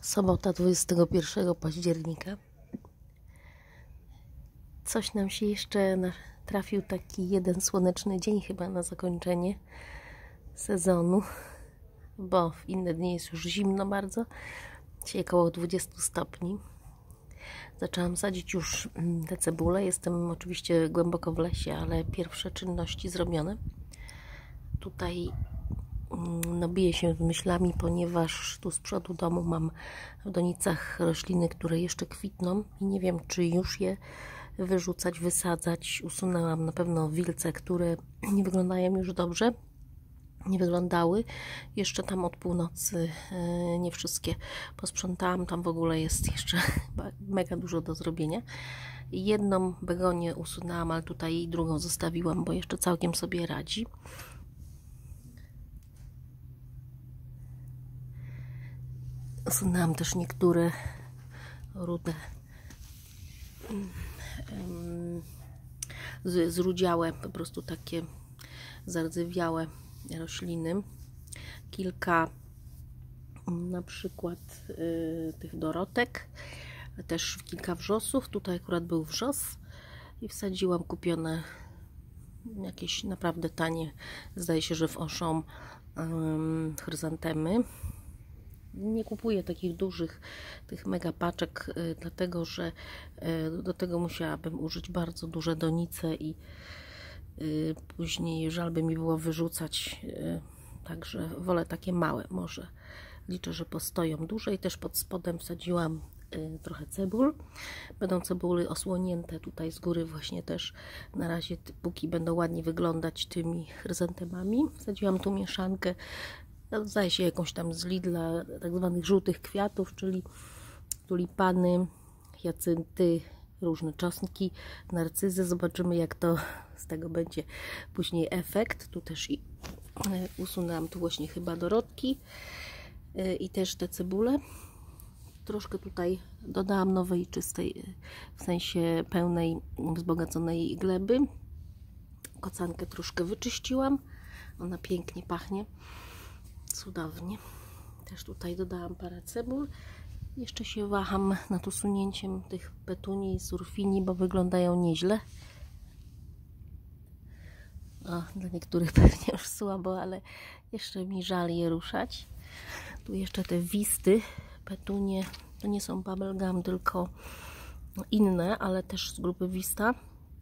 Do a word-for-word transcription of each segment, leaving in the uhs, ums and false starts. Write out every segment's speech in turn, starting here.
Sobota dwudziestego pierwszego października. Coś nam się jeszcze trafił, taki jeden słoneczny dzień chyba na zakończenie sezonu, bo w inne dni jest już zimno bardzo. Dzisiaj około dwudziestu stopni. Zaczęłam sadzić już te cebule. Jestem oczywiście głęboko w lesie, ale pierwsze czynności zrobione. Tutaj no, biję się z myślami, ponieważ tu z przodu domu mam w donicach rośliny, które jeszcze kwitną i nie wiem, czy już je wyrzucać, wysadzać. Usunęłam na pewno wilce, które nie wyglądają już dobrze. Nie wyglądały. Jeszcze tam od północy nie wszystkie posprzątałam. Tam w ogóle jest jeszcze mega dużo do zrobienia. Jedną begonię usunęłam, ale tutaj drugą zostawiłam, bo jeszcze całkiem sobie radzi. Usunęłam też niektóre rude zrudziałe, po prostu takie zardzewiałe rośliny. Kilka na przykład y, tych dorotek, też kilka wrzosów. Tutaj akurat był wrzos i wsadziłam kupione jakieś naprawdę tanie, zdaje się, że w Auchan um, chryzantemy. Nie kupuję takich dużych, tych mega paczek, y, dlatego że y, do tego musiałabym użyć bardzo duże donice i y, później żal by mi było wyrzucać, y, także wolę takie małe. Może liczę, że postoją dłużej. Też pod spodem wsadziłam y, trochę cebul. Będą cebuly osłonięte tutaj z góry właśnie też. Na razie, póki będą ładnie wyglądać tymi chryzantemami. Wsadziłam tu mieszankę, zdaje się jakąś tam z Lidla, tak zwanych żółtych kwiatów, czyli tulipany, hiacynty, różne czosnki, narcyzy. Zobaczymy, jak to z tego będzie później efekt. Tu też i usunęłam tu właśnie chyba dorodki i też te cebule. Troszkę tutaj dodałam nowej, czystej, w sensie pełnej, wzbogaconej gleby. Kocankę troszkę wyczyściłam. Ona pięknie pachnie. Cudownie. Też tutaj dodałam parę cebul. Jeszcze się waham nad usunięciem tych petunii i surfini, bo wyglądają nieźle. O, dla niektórych pewnie już słabo, ale jeszcze mi żal je ruszać. Tu jeszcze te wisty, petunie, to nie są bubblegum, tylko inne, ale też z grupy Vista.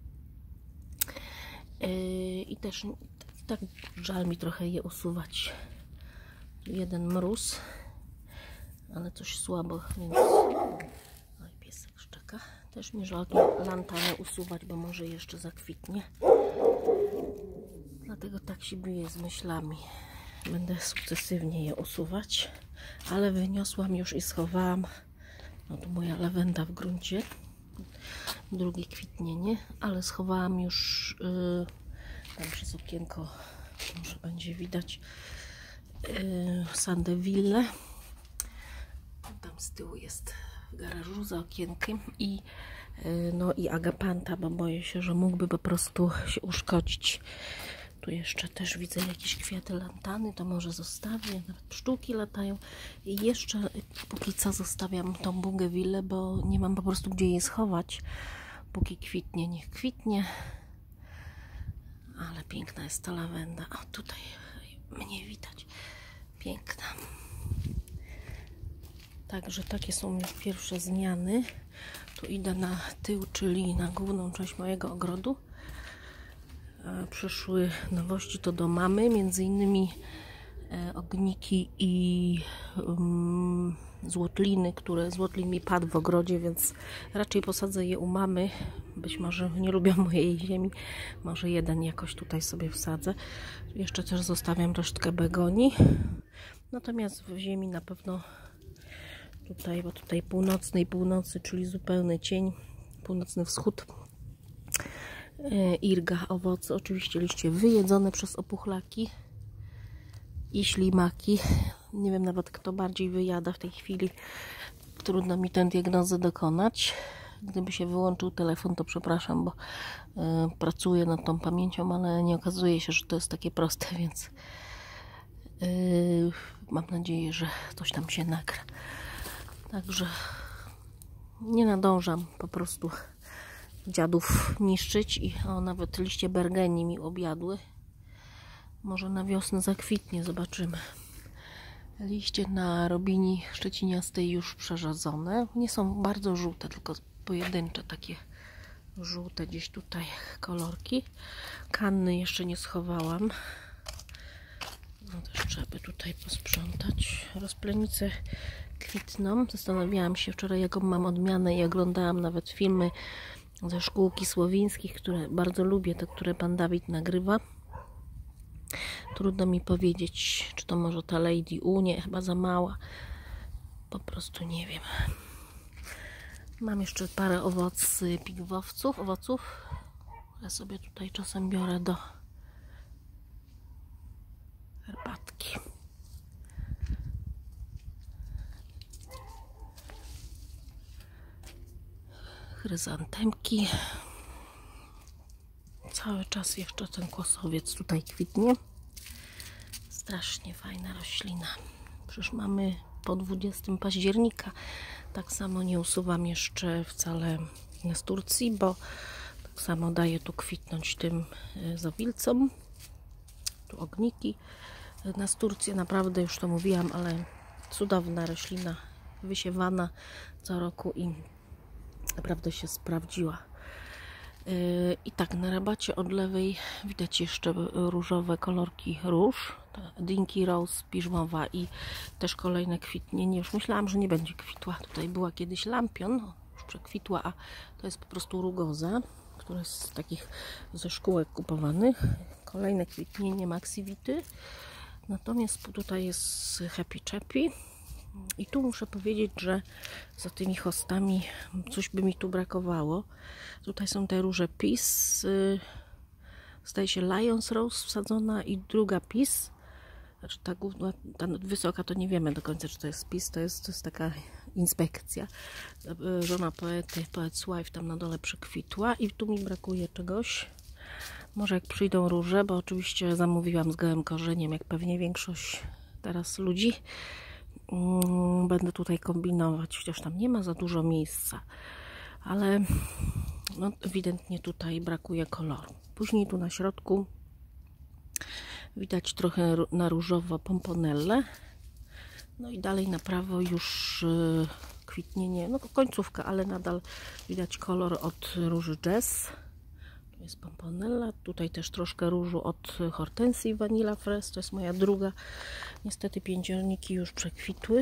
Yy, I też tak żal mi trochę je usuwać. Jeden mróz, ale coś słabo, więc oj, piesek szczeka. Też mi żal lantanę usuwać, bo może jeszcze zakwitnie. Dlatego tak się biję z myślami. Będę sukcesywnie je usuwać, ale wyniosłam już i schowałam. No tu moja lawenda w gruncie, drugie kwitnienie, ale schowałam już yy, tam przez okienko, może będzie widać, yy, Sandeville. Tam z tyłu jest w garażu za okienkiem i yy, no i agapanta, bo boję się, że mógłby po prostu się uszkodzić. Tu jeszcze też widzę jakieś kwiaty lantany, to może zostawię, nawet pszczółki latają. I jeszcze póki co zostawiam tą bougainvillę, bo nie mam po prostu gdzie jej schować. Póki kwitnie, niech kwitnie. Ale piękna jest ta lawenda. O, tutaj mnie widać. Piękna. Także takie są już pierwsze zmiany. Tu idę na tył, czyli na główną część mojego ogrodu. Przyszły nowości to do mamy, między innymi ogniki i um, złotliny, które złotlin mi padł w ogrodzie, więc raczej posadzę je u mamy. Być może nie lubią mojej ziemi, może jeden jakoś tutaj sobie wsadzę. Jeszcze też zostawiam resztkę begonii, natomiast w ziemi na pewno tutaj, bo tutaj północnej północy, czyli zupełny cień, północny wschód. Irga, owoce, oczywiście liście wyjedzone przez opuchlaki i ślimaki. Nie wiem nawet, kto bardziej wyjada w tej chwili. Trudno mi tę diagnozę dokonać. Gdyby się wyłączył telefon, to przepraszam, bo y, pracuję nad tą pamięcią, ale nie okazuje się, że to jest takie proste, więc y, mam nadzieję, że coś tam się nagra. Także nie nadążam po prostu dziadów niszczyć i o, nawet liście bergenii mi objadły. Może na wiosnę zakwitnie, zobaczymy. Liście na robini szczeciniastej już przerzadzone. Nie są bardzo żółte, tylko pojedyncze takie żółte gdzieś tutaj kolorki. Kanny jeszcze nie schowałam. No też trzeba by tutaj posprzątać. Rozplenice kwitną. Zastanawiałam się wczoraj, jaką mam odmianę i oglądałam nawet filmy ze szkółki słowińskich, które bardzo lubię, te, które pan Dawid nagrywa. Trudno mi powiedzieć, czy to może ta Lady U, nie, chyba za mała. Po prostu nie wiem. Mam jeszcze parę owoc pigwowców, owoców, które sobie tutaj czasem biorę do herbatki. Chryzantemki. Cały czas jeszcze ten kłosowiec tutaj kwitnie. Strasznie fajna roślina. Przecież mamy po dwudziestego października. Tak samo nie usuwam jeszcze wcale z Turcji, bo tak samo daję tu kwitnąć tym zawilcom. Tu ogniki. Na Turcję naprawdę już to mówiłam, ale cudowna roślina, wysiewana co roku i naprawdę się sprawdziła. I tak, na rabacie od lewej widać jeszcze różowe kolorki róż. Dinky Rose piżmowa i też kolejne kwitnienie. Już myślałam, że nie będzie kwitła. Tutaj była kiedyś lampion, już przekwitła, a to jest po prostu rugoza, która jest z takich ze szkółek kupowanych. Kolejne kwitnienie Maxivity. Natomiast tutaj jest Happy Chappy. I tu muszę powiedzieć, że za tymi hostami coś by mi tu brakowało. Tutaj są te róże Peace. Zdaje się Lions Rose wsadzona i druga Peace. Znaczy ta, główna, ta wysoka to nie wiemy do końca, czy to jest Peace. To jest, to jest taka inspekcja. Żona poety, Poet's Wife tam na dole przekwitła. I tu mi brakuje czegoś. Może jak przyjdą róże, bo oczywiście zamówiłam z gołym korzeniem, jak pewnie większość teraz ludzi. Będę tutaj kombinować, chociaż tam nie ma za dużo miejsca, ale no, ewidentnie tutaj brakuje koloru. Później tu na środku widać trochę na różowo pomponelle. No i dalej na prawo już kwitnienie, no końcówka, ale nadal widać kolor od róży Jazz. Tu jest pomponella, tutaj też troszkę różu od hortensji Vanilla Fresh, to jest moja druga. Niestety pięciorniki już przekwitły.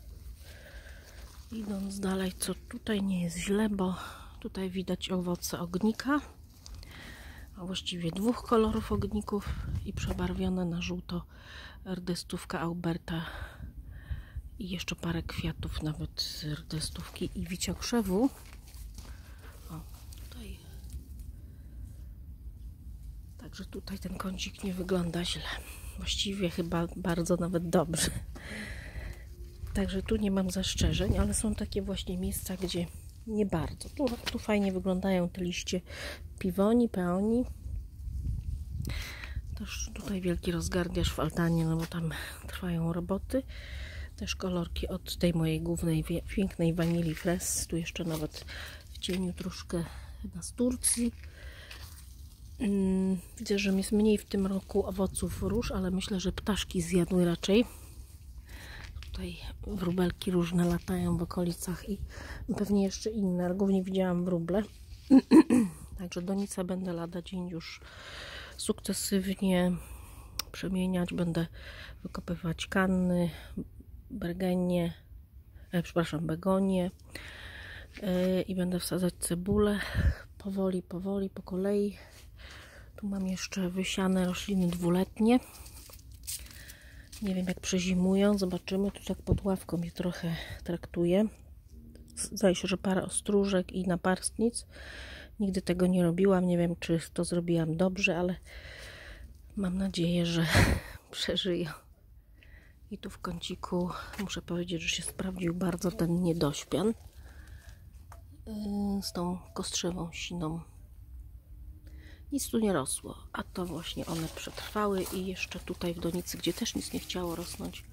Idąc dalej, co tutaj nie jest źle, bo tutaj widać owoce ognika, a właściwie dwóch kolorów ogników i przebarwione na żółto rdestówka Alberta i jeszcze parę kwiatów nawet z rdestówki i wiciokrzewu. O, tutaj. Także tutaj ten kącik nie wygląda źle. Właściwie chyba bardzo nawet dobrze. Także tu nie mam zastrzeżeń, ale są takie właśnie miejsca, gdzie nie bardzo. Tu, tu fajnie wyglądają te liście piwoni, peoni. Też tutaj wielki rozgardiasz w altanie, no bo tam trwają roboty. Też kolorki od tej mojej głównej, pięknej Vanilli Fresh. Tu jeszcze nawet w cieniu troszkę z Turcji. Widzę, że jest mniej w tym roku owoców róż, ale myślę, że ptaszki zjadły raczej. Tutaj wróbelki różne latają w okolicach i pewnie jeszcze inne, ale głównie widziałam wróble. Także donicę będę lada dzień już sukcesywnie przemieniać. Będę wykopywać kanny, bergenie, e, przepraszam, begonie e, i będę wsadzać cebulę powoli, powoli, po kolei. Tu mam jeszcze wysiane rośliny dwuletnie. Nie wiem, jak przezimują, zobaczymy. Tu tak pod ławką je trochę traktuję. Zdaje się, że parę ostróżek i naparstnic. Nigdy tego nie robiłam. Nie wiem, czy to zrobiłam dobrze, ale mam nadzieję, że przeżyję. I tu w kąciku muszę powiedzieć, że się sprawdził bardzo ten niedośpian z tą kostrzewą siną. Nic tu nie rosło, a to właśnie one przetrwały i jeszcze tutaj w donicy, gdzie też nic nie chciało rosnąć,